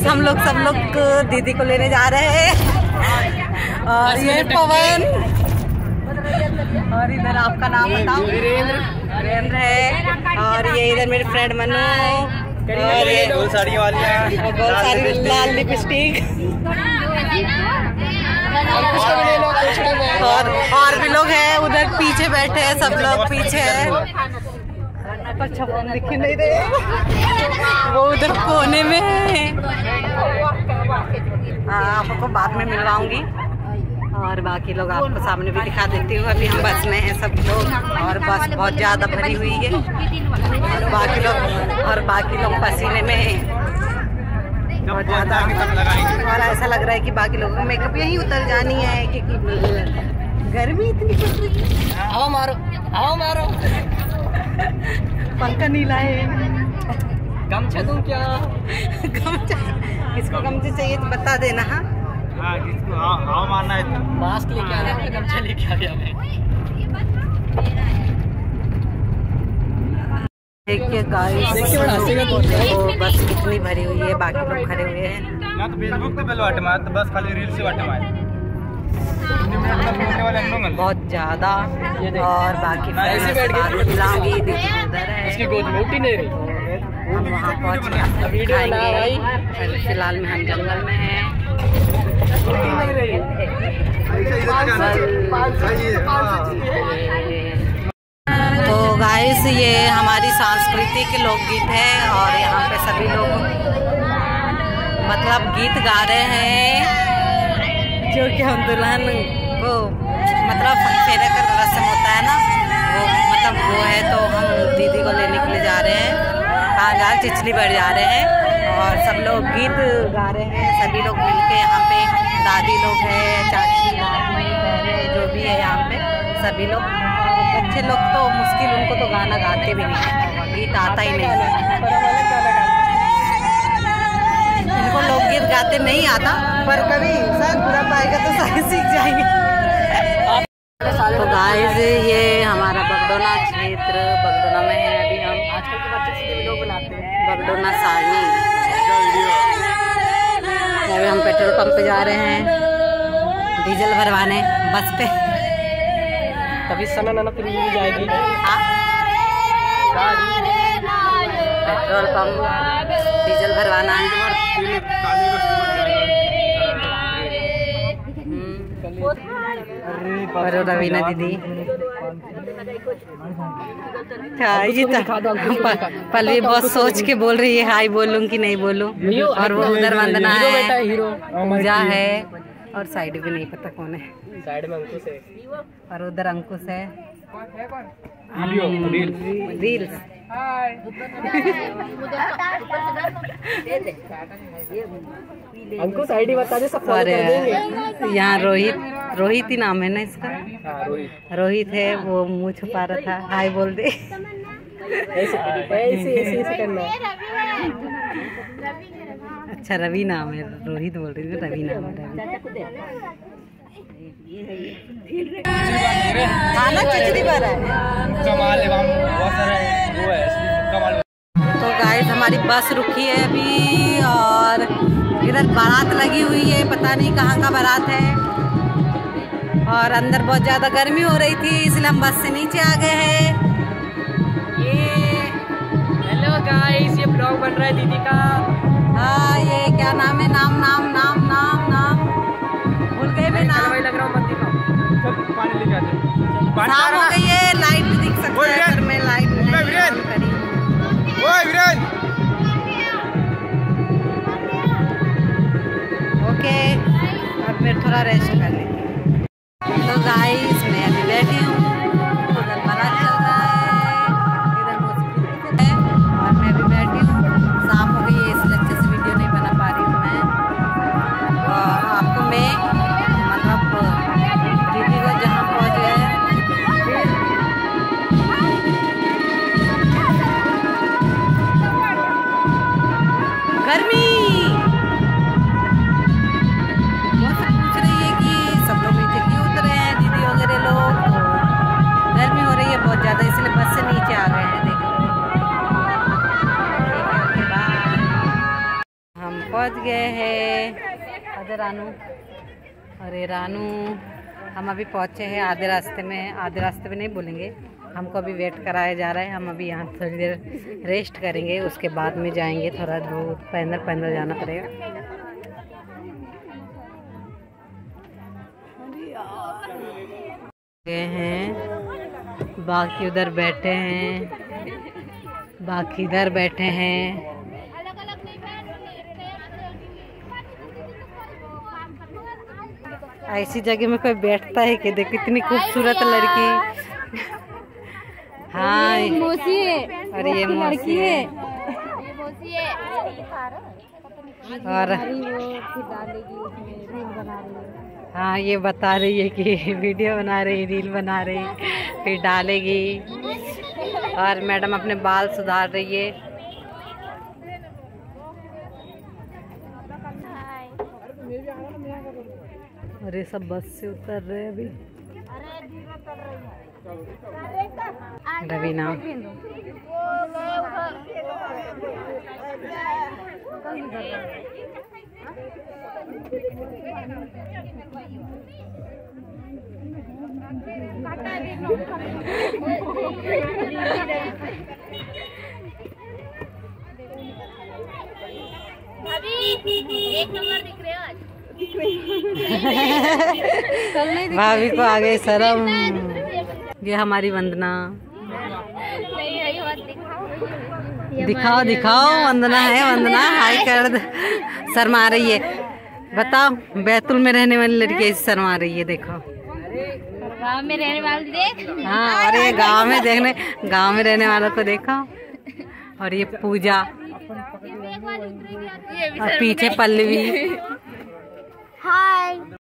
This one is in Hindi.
हम लोग सब लोग दीदी को लेने जा रहे हैं। और ये पवन, और इधर आपका नाम बताओ? वीरेंद्र है। और ये इधर मेरे फ्रेंड मनु, और ये गोल साड़ी वाली लाल लिपस्टिक, और भी लोग हैं उधर पीछे बैठे हैं, सब लोग पीछे हैं। पर छपन दिख नहीं रहे, वो उधर कोने में है। आपको बाद में मिलवाऊंगी, और बाकी लोग आपको सामने भी दिखा देती हूँ। अभी हम बस में हैं सब लोग, और बस बहुत ज़्यादा भरी हुई है, और बाकी लोग पसीने में हैं बहुत ज़्यादा। और ऐसा लग रहा है कि बाकी लोगों को मेकअप यहीं उतर जानी है, क्योंकि गर्मी इतनी पड़ रही है। आओ मारो, आओ मारो। पंखा नीला है। गमछा दूं क्या? गमछा किसको गमछा चाहिए तो बता देना। हाँ किसको आओ मारना है। मास्क लेके आ गया, गमछा लेके आ गया मैं। देखिए गाइस, बस कितनी भरी हुई है, बाकी लोग खड़े हुए हैं। ना तो फेसबुक पे वाटे मार, तो बस खाली रील से वाटे मार बहुत ज्यादा। और बाकी मिलाऊंगी, दीदी उधर है, इसकी गोद में उठी नहीं रही। हम वहाँ पहुँच दिखाएंगे। फिलहाल में हम जंगल में हैं। तो गाइस, ये हमारी सांस्कृतिक लोकगीत है, और यहाँ पे सभी लोग मतलब गीत गा रहे हैं, जो कि हम दुल्हन को मतलब फेरे का रस्म होता है ना, वो मतलब वो है। तो हम दीदी को लेने के लिए जा रहे हैं, कहाँ जा रहे? चिचलीगढ़ जा रहे हैं, और सब लोग गीत गा रहे हैं, सभी लोग मिलके। यहाँ पे दादी लोग हैं, चाची, दादी, बहनें, जो भी है यहाँ पे सभी लोग। बच्चे लोग तो मुश्किल, उनको तो गाना गाते भी नहीं, गीत आता ही नहीं, इनको लोकगीत गाते नहीं आता, पर कभी शायद बुरा पाएगा तो शायद सीख जाएंगे। तो गाइस, ये हमारा बगडोना क्षेत्र, बगडोना में है अभी हम। आजकल के बच्चे वीडियो बनाते हैं, बगडोना सारनी। अभी हम पेट्रोल पंप पे जा रहे हैं डीजल भरवाने बस पे। तभी समय ना फिर मिल जाएगी। हाँ, पेट्रोल पंप डीजल भरवाना है। और रवीना दीदी पल्लवी बहुत सोच के बोल रही है, हाय बोलूं कि नहीं बोलूं। और वो उधर वंदना है, पूजा है, और साइड भी नहीं पता कौन है, साइड में अंकुश है, और उधर अंकुश है। रील्स अंकुश आईडी बता दे, सब फॉलो कर देंगे। यहाँ रोहित ही नाम है ना इसका। रोहित है, वो मुँह छुपा रहा था, हाय बोल दे। ऐसे करना है। अच्छा, रवि नाम है, रोहित बोल रही है, रवि नाम है। तो गाइस, हमारी बस रुकी है अभी, और इधर बारात लगी हुई है, पता नहीं कहाँ का बारात है। और अंदर बहुत ज़्यादा गर्मी हो रही थी, इसलिए हम बस से नीचे आ गए हैं। ये हेलो गाइस, ये ब्लॉग बन रहा है दीदी का। हाँ, ये क्या नाम है? नाम भूल गए भी नाम। लग रहा हूँ पानी लेके आते। शाम हो गई है, लाइट भी दिख सकती है घर में, लाइट नहीं करी। ओके, अब फिर थोड़ा रेस्ट कर लेंगे। तो गाइस, मैं अभी बैठी हूँ, उधर बारात चल रहा है, इधर मौसम है, और मैं अभी बैठी हूँ। शाम हो गई है, इसलिए अच्छे से वीडियो नहीं बना पा रही हूँ मैं। आपको मैं मतलब दीदी को जहाँ पहुँच गए, गर्मी पूछ रही है कि सब लोग नीचे क्यों उतरे हैं, दीदी वगैरह लोग। तो गर्मी हो रही है बहुत ज़्यादा, इसलिए बस से नीचे आ गए हैं। देखो, ठीक है, ओके बाय। हम पहुंच गए हैं। अरे रानू, अरे रानू, हम अभी पहुंचे हैं, आधे रास्ते में हैं। आधे रास्ते में नहीं बोलेंगे, हमको अभी वेट कराया जा रहा है। हम अभी यहाँ थोड़ी देर रेस्ट करेंगे, उसके बाद में जाएंगे। थोड़ा दूर पैदल पैदल जाना पड़ेगा। गए हैं, बाकी उधर बैठे हैं, बाकी इधर बैठे हैं। ऐसी जगह में कोई बैठता है कि देख कितनी खूबसूरत लड़की। हाँ, मौसी है और ये मौसी है। और हाँ, ये बता रही है कि वीडियो बना रही, रील बना रही, फिर डालेगी। और मैडम अपने बाल सुधार रही है। और ये सब बस से उतर रहे हैं अभी। रवीना, अभी 1 नंबर दिख रहे हो आज। भाभी को आ गई शर्म। ये हमारी वंदना, दिखाओ दिखाओ, वंदना है, वंदना हाय कर दे। शर्मा रही है, बताओ, बैतूल में रहने वाली लड़की ऐसी शर्मा रही है। देखो गाँव में रहने वाले देख। हाँ, और ये गांव में देखने, गांव में रहने वालों को देखो। और ये पूजा, और पीछे पल्लवी। हाय।